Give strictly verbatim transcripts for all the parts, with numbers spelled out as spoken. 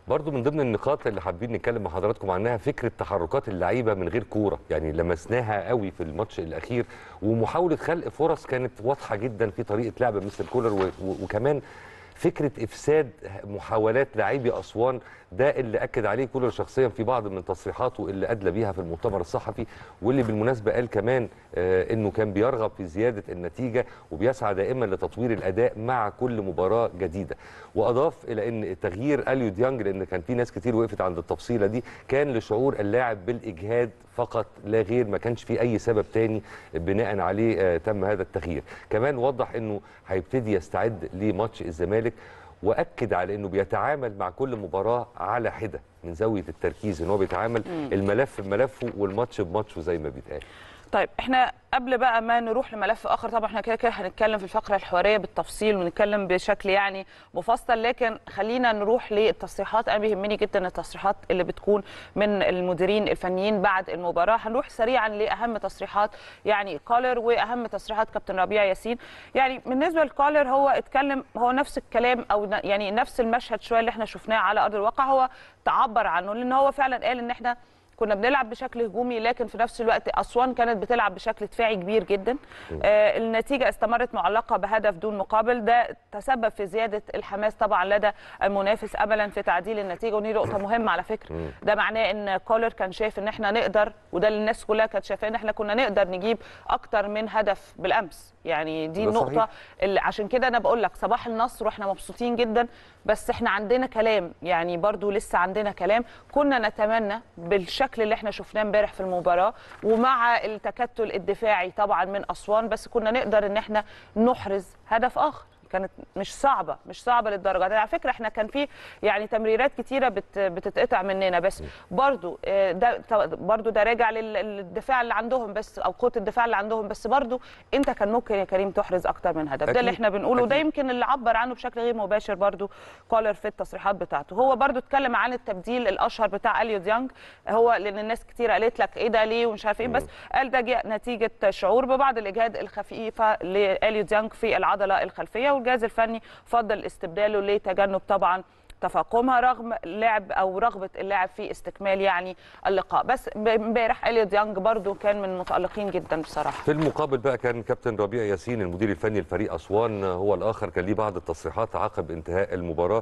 برضو من ضمن النقاط اللي حابين نتكلم مع حضراتكم عنها فكره تحركات اللعيبه من غير كوره، يعني لمسناها قوي في الماتش الاخير، ومحاوله خلق فرص كانت واضحه جدا في طريقه لعب مستر كولر، وكمان فكره افساد محاولات لاعبي اسوان. ده اللي اكد عليه كولر شخصيا في بعض من تصريحاته اللي ادلى بيها في المؤتمر الصحفي، واللي بالمناسبه قال كمان آه انه كان بيرغب في زياده النتيجه وبيسعى دائما لتطوير الاداء مع كل مباراه جديده. واضاف الى ان تغيير اليو ديانج، لان كان في ناس كتير وقفت عند التفصيله دي، كان لشعور اللاعب بالاجهاد فقط لا غير، ما كانش في اي سبب تاني بناء عليه آه تم هذا التغيير. كمان وضح انه هيبتدي يستعد لماتش الزمالك، واكد على انه بيتعامل مع كل مباراه على حده من زاويه التركيز، ان هو بيتعامل مم. الملف بملفه والماتش بماتشه زي ما بيتقال. طيب احنا قبل بقى ما نروح لملف اخر، طبعا احنا كده كده هنتكلم في الفقره الحواريه بالتفصيل ونتكلم بشكل يعني مفصل، لكن خلينا نروح للتصريحات. انا بيهمني جدا التصريحات اللي بتكون من المديرين الفنيين بعد المباراه. هنروح سريعا لاهم تصريحات يعني كولر واهم تصريحات كابتن ربيع ياسين. يعني بالنسبه لكولر هو اتكلم، هو نفس الكلام او يعني نفس المشهد شويه اللي احنا شفناه على ارض الواقع، هو تعبر عنه، لان هو فعلا قال ان احنا كنا بنلعب بشكل هجومي، لكن في نفس الوقت أسوان كانت بتلعب بشكل دفاعي كبير جدا. آه النتيجة استمرت معلقة بهدف دون مقابل، ده تسبب في زيادة الحماس طبعا لدى المنافس أملا في تعديل النتيجة، ودي نقطة مهمة على فكرة. ده معناه إن كولر كان شايف إن احنا نقدر، وده اللي الناس كلها كانت شايفاه، إن احنا كنا نقدر نجيب أكتر من هدف بالأمس. يعني دي النقطة اللي عشان كده أنا بقول لك صباح النصر واحنا مبسوطين جدا، بس احنا عندنا كلام، يعني برضو لسه عندنا كلام. كنا نتمنى بالشكل اللي احنا شفناه امبارح في المباراه ومع التكتل الدفاعي طبعا من اسوان، بس كنا نقدر ان احنا نحرز هدف اخر. كانت مش صعبه مش صعبه للدرجه دي على فكره. احنا كان في يعني تمريرات كتيره بت بتتقطع مننا، بس برضو ده برضو ده راجع للدفاع اللي عندهم بس، او قوه الدفاع اللي عندهم بس. برضو انت كان ممكن يا كريم تحرز اكتر من هدف. ده اللي احنا بنقوله، وده يمكن اللي عبر عنه بشكل غير مباشر برضو كولر في التصريحات بتاعته. هو برضو اتكلم عن التبديل الاشهر بتاع اليو ديانج، هو لان الناس كتير قالت لك ايه ده ليه ومش عارف ايه، بس قال ده جاء نتيجه شعور ببعض الاجهاد الخفيفه لاليو ديانج في العضله الخلفيه، والجهاز الفني فضل استبداله لتجنب طبعا تفاقمها رغم لعب او رغبه اللاعب في استكمال يعني اللقاء. بس امبارح اليو ديانج برضو كان من المتالقين جدا بصراحه. في المقابل بقى كان كابتن ربيع ياسين المدير الفني لفريق اسوان هو الاخر، كان ليه بعض التصريحات عقب انتهاء المباراه،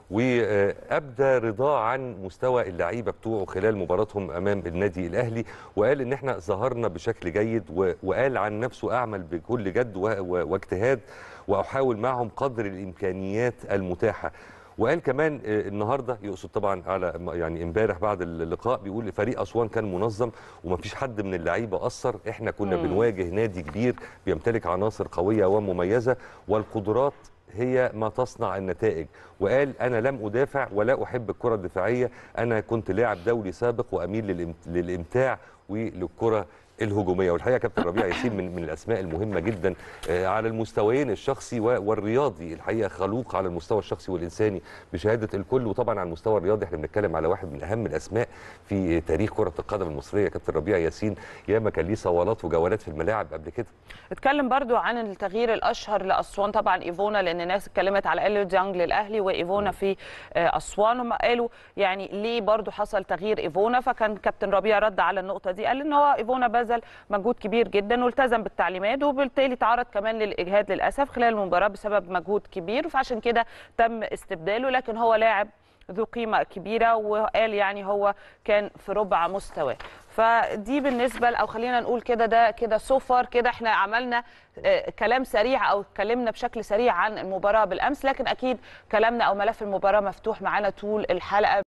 وابدى رضاه عن مستوى اللعيبه بتوعه خلال مباراتهم امام النادي الاهلي، وقال ان احنا ظهرنا بشكل جيد، وقال عن نفسه اعمل بكل جد واجتهاد واحاول معهم قدر الامكانيات المتاحه. وقال كمان النهارده، يقصد طبعا على يعني امبارح بعد اللقاء، بيقول فريق اسوان كان منظم ومفيش حد من اللعيبه قصر، احنا كنا بنواجه نادي كبير بيمتلك عناصر قويه ومميزه، والقدرات هي ما تصنع النتائج. وقال انا لم ادافع ولا احب الكره الدفاعيه، انا كنت لاعب دولي سابق واميل للامتاع وللكره الهجوميه. والحقيقه كابتن ربيع ياسين من من الاسماء المهمه جدا على المستويين الشخصي والرياضي، الحقيقه خلوق على المستوى الشخصي والانساني بشهاده الكل، وطبعا على المستوى الرياضي احنا بنتكلم على واحد من اهم الاسماء في تاريخ كره القدم المصريه. كابتن ربيع ياسين ياما كان ليه صوالات وجولات في الملاعب قبل كده. اتكلم برضو عن التغيير الاشهر لاسوان، طبعا ايفونا، لان الناس اتكلمت على اليو ديانج للاهلي وايفونا في اسوان، وما قالوا يعني ليه برضو حصل تغيير ايفونا. فكان كابتن ربيع رد على النقطه دي، قال ان هو ايفونا بذل مجهود كبير جدا والتزم بالتعليمات، وبالتالي تعرض كمان للاجهاد للاسف خلال المباراه بسبب مجهود كبير، فعشان كده تم استبداله. لكن هو لاعب ذو قيمه كبيره، وقال يعني هو كان في ربع مستواه. فدي بالنسبه او خلينا نقول كده ده كده سوفر كده احنا عملنا آه كلام سريع او اتكلمنا بشكل سريع عن المباراه بالامس، لكن اكيد كلامنا او ملف المباراه مفتوح معانا طول الحلقه.